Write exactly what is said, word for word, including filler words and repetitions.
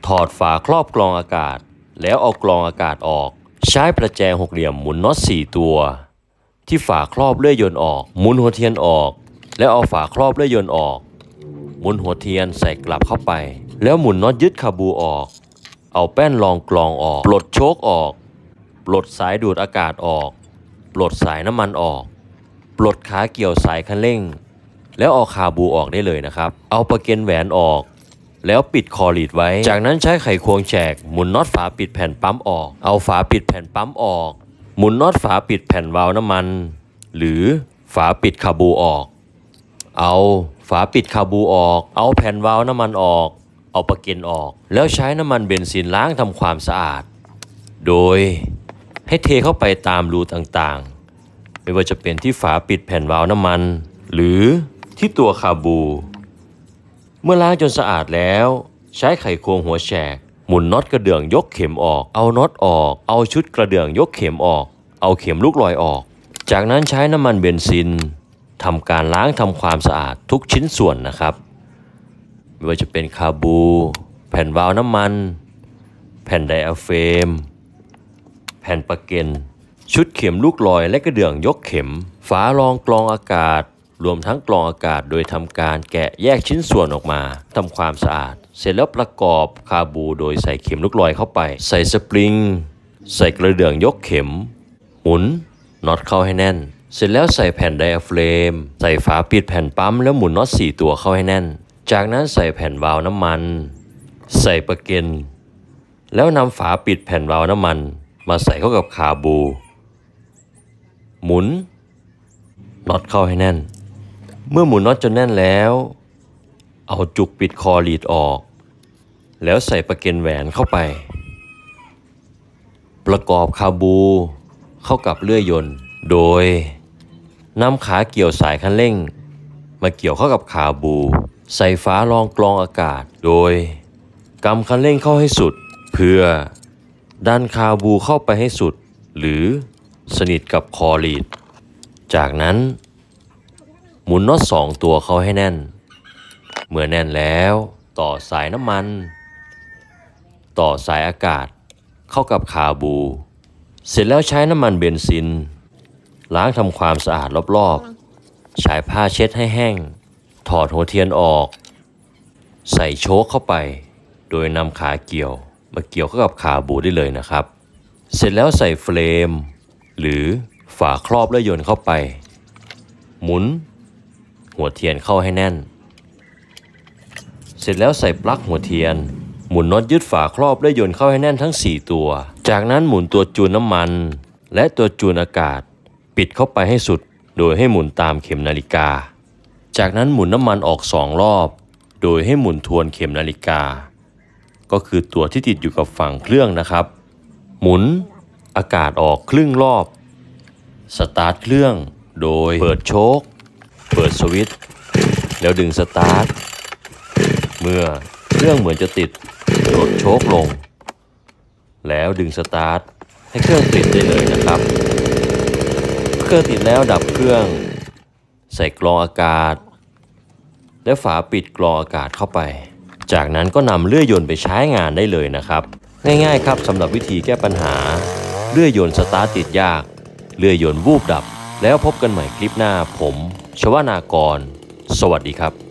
อดฝาครอบกรองอากาศแล้วเอากรองอากาศออกใช้ประแจหกเหลี่ยมหมุนน็อตสี่ตัวที่ฝาครอบเลื่อยยนต์ออกหมุนหัวเทียนออกแล้วเอาฝาครอบเลื่อยยนต์ออกหมุนหัวเทียนใส่กลับเข้าไปแล้วหมุนน็อตยึดคาบูออกเอาแป้นรองกรองออกปลดโชคออกปลดสายดูดอากาศออกปลดสายน้ำมันออกปลดขาเกี่ยวสายคันเร่งแล้วเอาคาบูออกได้เลยนะครับเอาประเก็นแหวนออกแล้วปิดคอลีดไว้จากนั้นใช้ไขควงแฉกหมุนน็อตฝาปิดแผ่นปั๊มออกเอาฝาปิดแผ่นปั๊มออกหมุนน็อตฝาปิดแผ่นวาล์วน้ำมันหรือฝาปิดคาบูออกเอาฝาปิดคาบูออกเอาแผ่นวาล์วน้ำมันออกเอาประเก็นออกแล้วใช้น้ำมันเบนซินล้างทำความสะอาดโดยให้เทเข้าไปตามรูต่างๆไม่ว่าจะเป็นที่ฝาปิดแผ่นวาล์วน้ำมันหรือที่ตัวคาบูเมื่อล้างจนสะอาดแล้วใช้ไขควงหัวแฉกหมุนน็อตกระเดื่องยกเข็มออกเอาน็อตออกเอาชุดกระเดื่องยกเข็มออกเอาเข็มลูกลอยออกจากนั้นใช้น้ำมันเบนซินทำการล้างทำความสะอาดทุกชิ้นส่วนนะครับไม่ว่าจะเป็นคาบูแผ่นวาล์วน้ำมันแผ่นไดอะเฟรมแผ่นประเก็นชุดเข็มลูกลอยและกระเดื่องยกเข็มฝารองกรองอากาศรวมทั้งกรองอากาศโดยทำการแกะแยกชิ้นส่วนออกมาทำความสะอาดเสร็จแล้วประกอบคาบูโดยใส่เข็มลูกลอยเข้าไปใส่สปริงใส่กระเดื่องยกเข็มหมุนน็อตเข้าให้แน่นเสร็จแล้วใส่แผ่นไดอะเฟรมใส่ฝาปิดแผ่นปั๊มแล้วหมุนน็อตสี่ตัวเข้าให้แน่นจากนั้นใส่แผ่นวาล์วน้ำมันใส่ประเก็นแล้วนำฝาปิดแผ่นวาล์วน้ำมันมาใส่เข้ากับคาบูหมุนน็อตเข้าให้แน่นเมื่อหมุนน็อตจนแน่นแล้วเอาจุกปิดคอลีดออกแล้วใส่ประเก็นแหวนเข้าไปประกอบคาบูเข้ากับเลื่อยยนต์โดยนำขาเกี่ยวสายคันเร่งมาเกี่ยวเข้ากับคาบูใส่ฝารองกรองอากาศโดยกำคันเร่งเข้าให้สุดเพื่อดันคาบูเข้าไปให้สุดหรือสนิทกับคอลีดจากนั้นหมุนน็อตสองตัวเข้าให้แน่นเมื่อแน่นแล้วต่อสายน้ำมันต่อสายอากาศเข้ากับคาบูเสร็จแล้วใช้น้ำมันเบนซินล้างทำความสะอาดรอบๆใช้ผ้าเช็ดให้แห้งถอดหัวเทียนออกใส่โชคเข้าไปโดยนำขาเกี่ยวมาเกี่ยวเข้ากับคาบูได้เลยนะครับเสร็จแล้วใส่เฟรมหรือฝาครอบเลื่อยยนต์เข้าไปหมุนหัวเทียนเข้าให้แน่นเสร็จแล้วใส่ปลั๊กหัวเทียนหมุนน็อตยึดฝาครอบเลื่อยยนต์เข้าให้แน่นทั้งสี่ตัวจากนั้นหมุนตัวจูนน้ำมันและตัวจูนอากาศปิดเข้าไปให้สุดโดยให้หมุนตามเข็มนาฬิกาจากนั้นหมุนน้ำมันออกสองรอบโดยให้หมุนทวนเข็มนาฬิกาก็คือตัวที่ติดอยู่กับฝั่งเครื่องนะครับหมุนอากาศออกครึ่งรอบสตาร์ทเครื่องโดยเปิดโชคเปิดสวิตช์แล้วดึงสตาร์ทเมื่อเครื่องเหมือนจะติดกดโชคลงแล้วดึงสตาร์ทให้เครื่องติดได้เลยนะครับเครื่องติดแล้วดับเครื่องใส่กรองอากาศและฝาปิดกรองอากาศเข้าไปจากนั้นก็นำเลื่อยยนต์ไปใช้งานได้เลยนะครับง่ายๆครับสำหรับวิธีแก้ปัญหาเลื่อยยนต์สตาร์ทติดยากเลื่อยยนต์วูบดับแล้วพบกันใหม่คลิปหน้าผมชวนากรสวัสดีครับ